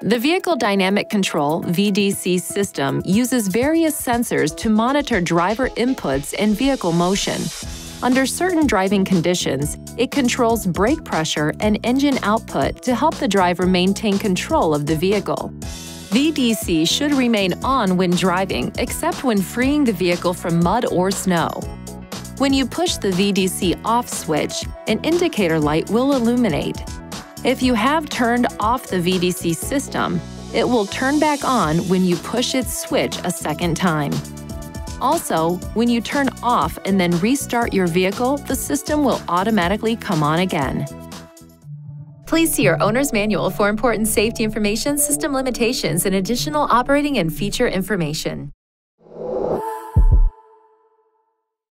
The Vehicle Dynamic Control (VDC) system uses various sensors to monitor driver inputs and vehicle motion. Under certain driving conditions, it controls brake pressure and engine output to help the driver maintain control of the vehicle. VDC should remain on when driving, except when freeing the vehicle from mud or snow. When you push the VDC off switch, an indicator light will illuminate. If you have turned off the VDC system, it will turn back on when you push its switch a second time. Also, when you turn off and then restart your vehicle, the system will automatically come on again. Please see your owner's manual for important safety information, system limitations, and additional operating and feature information.